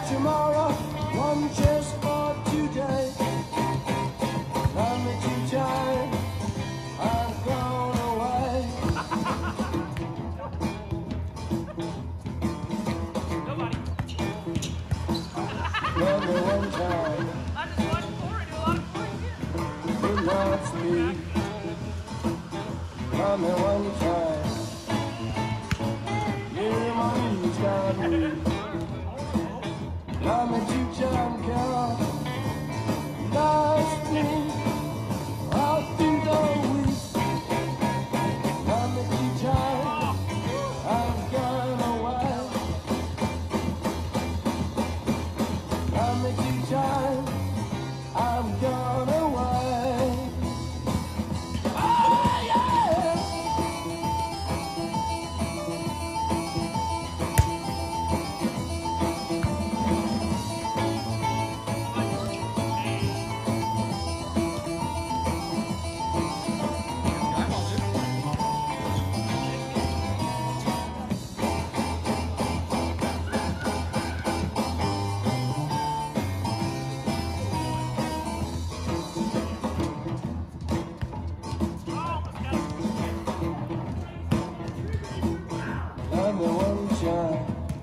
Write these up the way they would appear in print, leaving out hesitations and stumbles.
tomorrow, one just for today. Love me too time, I'm gone away. Love me one time. I just watched Corey do a lot of Corey. Good night, speed. Love me one time. Yeah, my knees got me. Love me two time, girl. Last me all through the week. Love me two time, I've gone away. Love me two time, I've gone away. Oh yeah. Love me one time.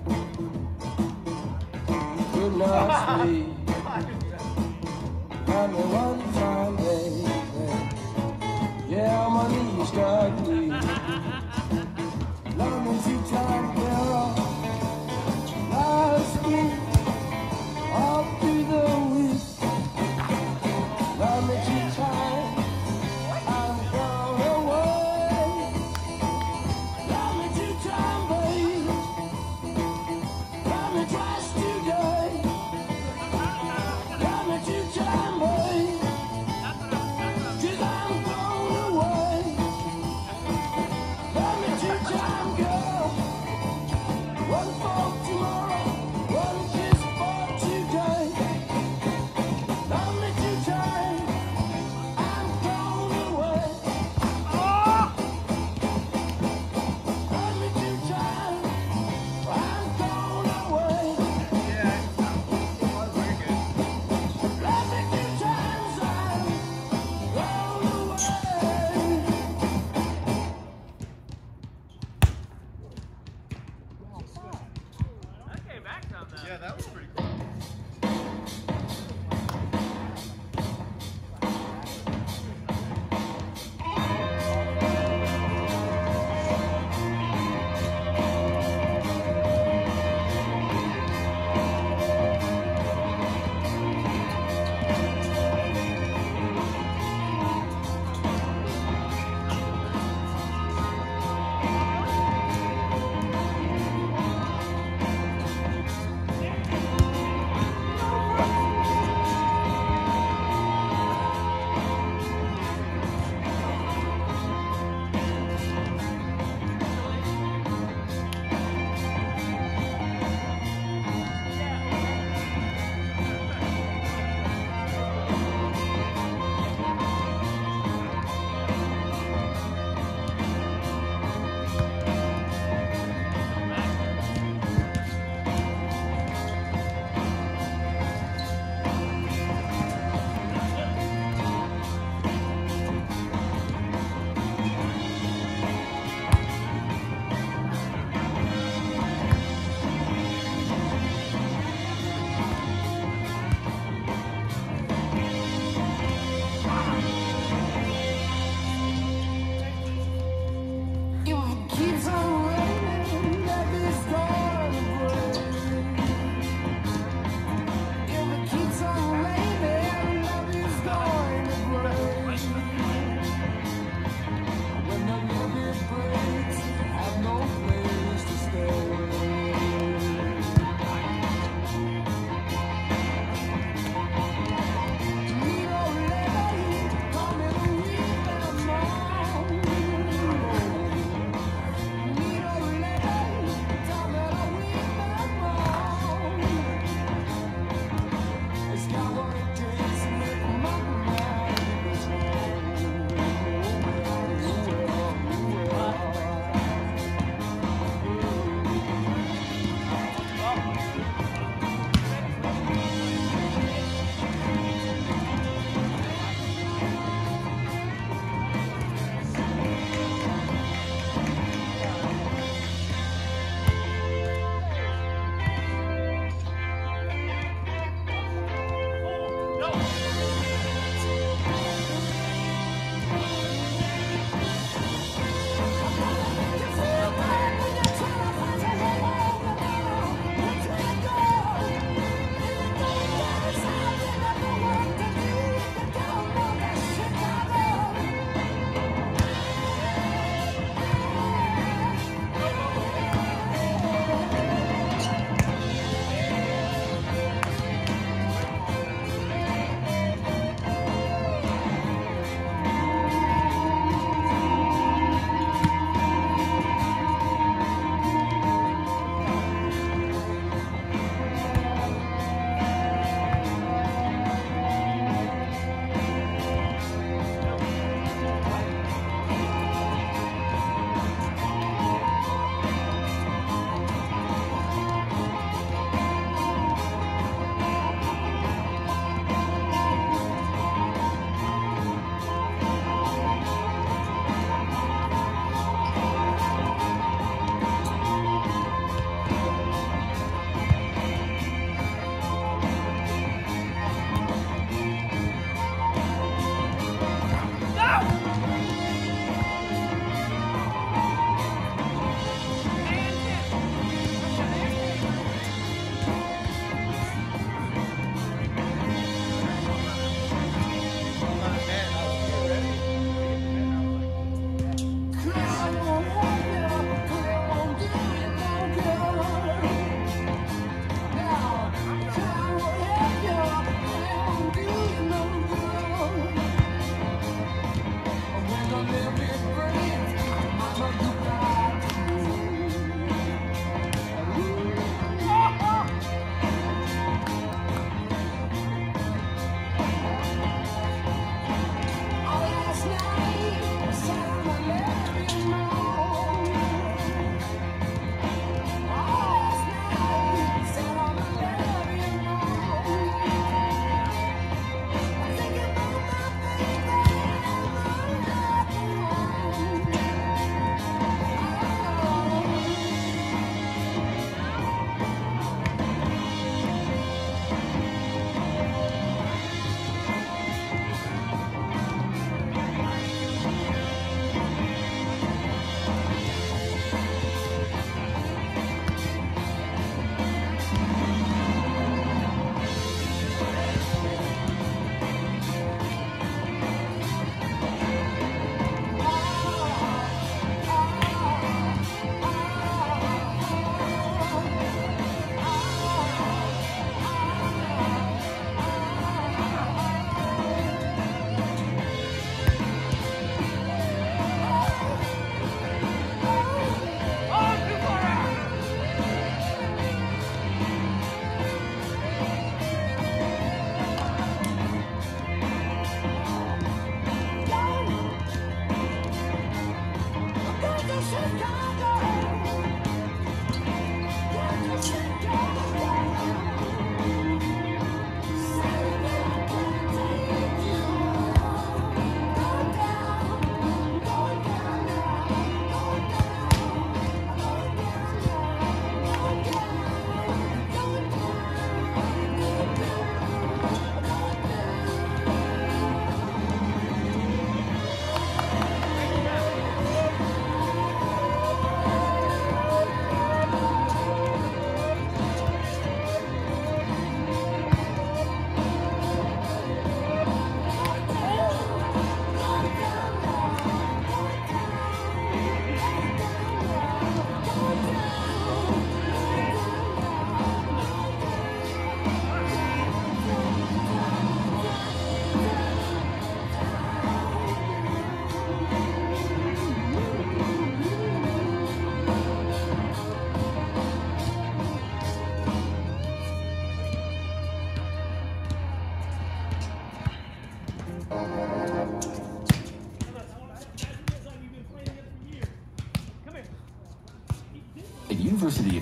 Good night, sleep. Love me one time, baby. Yeah, my knees got me. Love me two time, girl. Last week, all through the week. Love me two time, I'm gone away. Love me two time, babe. Love me twice today. Love me two time, babe. 'Cause I'm gone away. Love me two time, girl. One for tomorrow, one kiss for today. Love me two time, I'm gone away. Love me two time, I'm gone away. Love me two times, I'm gone away. That came back some though. Yeah, that was pretty cool.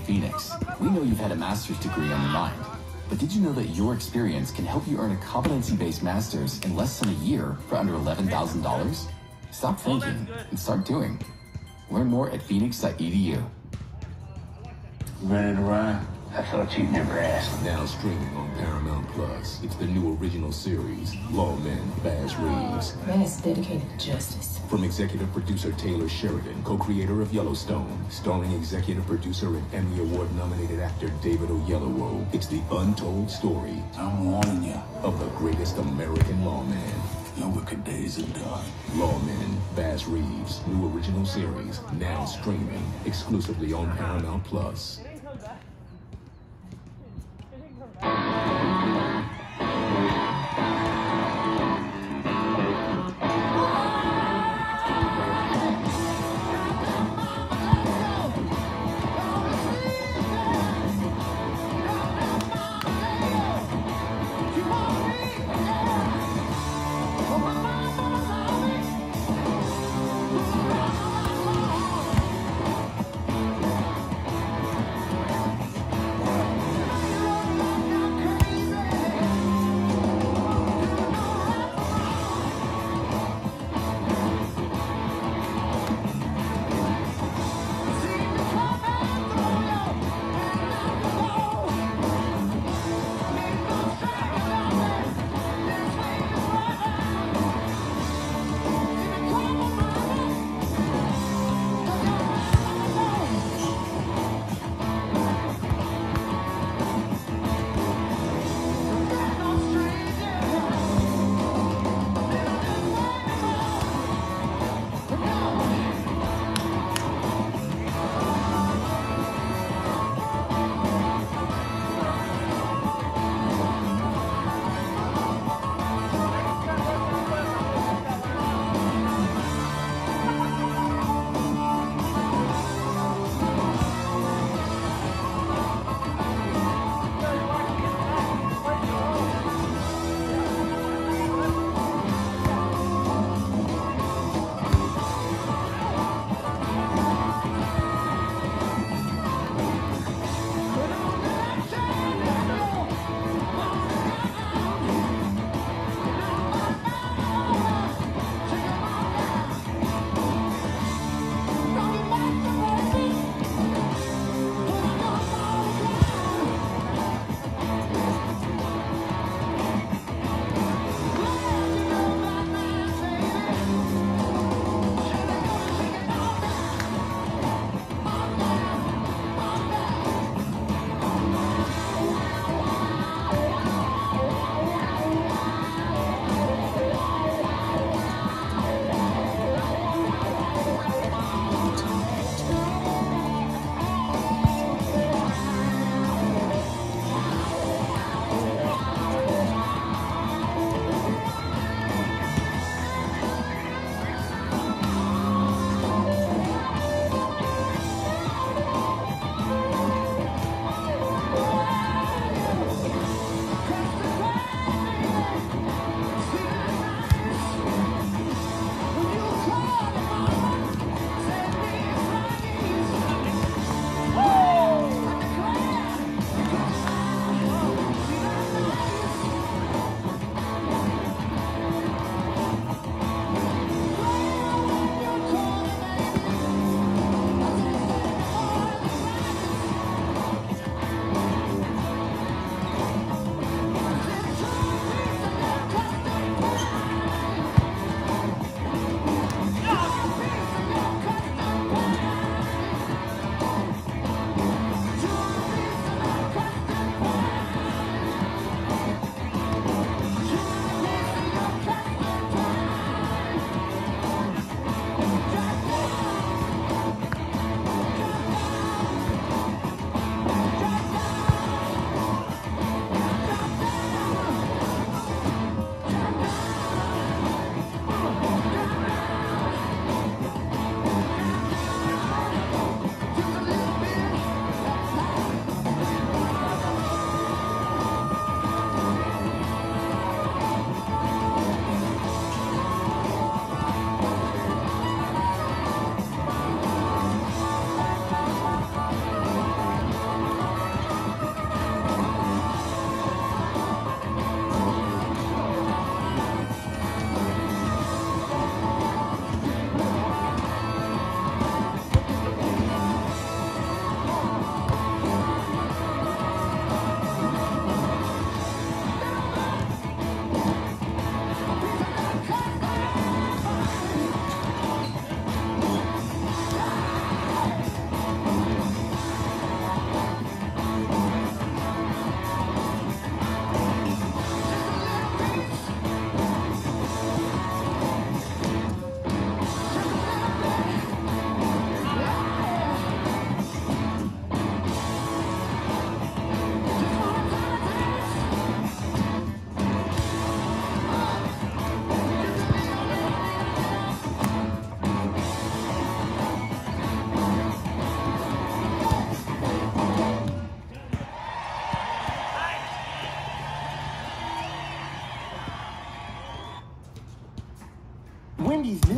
Phoenix, we know you've had a master's degree on your mind. But did you know that your experience can help you earn a competency-based master's in less than a year for under $11,000? Stop thinking and start doing. Learn more at phoenix.edu. Ready to ride? I thought you'd never ask. Now streaming on Paramount Plus. It's the new original series, Lawmen, Baz Reeves. Man is dedicated to justice. From executive producer Taylor Sheridan, co-creator of Yellowstone, starring executive producer and Emmy Award-nominated actor David Oyelowo. It's the untold story I'm warning you. of the greatest American lawman. Your wicked days are done. Lawmen, Baz Reeves, new original series, now streaming exclusively on Paramount Plus.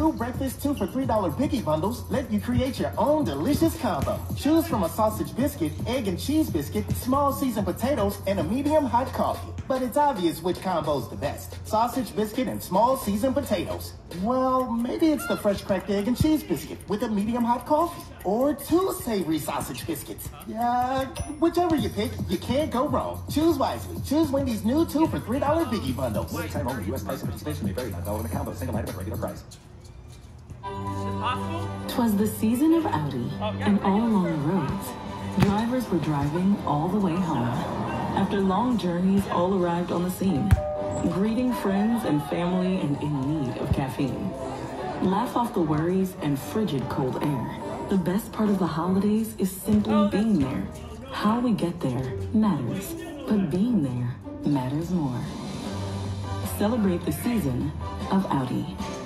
new breakfast 2 for $3 Biggie bundles let you create your own delicious combo. Choose from a sausage biscuit, egg and cheese biscuit, small seasoned potatoes, and a medium hot coffee. But it's obvious which combo's the best. Sausage biscuit and small seasoned potatoes. Well, maybe it's the fresh cracked egg and cheese biscuit with a medium hot coffee. Or 2 savory sausage biscuits. Yeah, whichever you pick, you can't go wrong. Choose wisely. Choose Wendy's new 2 for $3 Biggie bundles. Limited time only. U.S. price and participation may vary. Not valid in a combo. Single item at regular price. Is it possible? 'Twas the season of Audi, and all along the roads, drivers were driving all the way home. After long journeys, all arrived on the scene, greeting friends and family and in need of caffeine. Laugh off the worries and frigid cold air. The best part of the holidays is simply being there. How we get there matters, but being there matters more. Celebrate the season of Audi.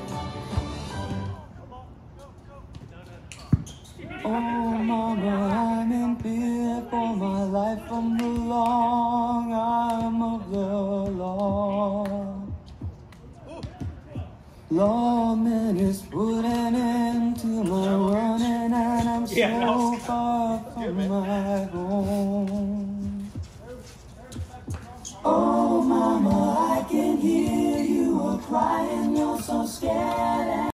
Oh, mama, I'm in fear for my life from the long arm of the law. Lawman is putting an end to my running, and I'm so far from my home. Oh, mama, I can hear you a crying, you're so scared.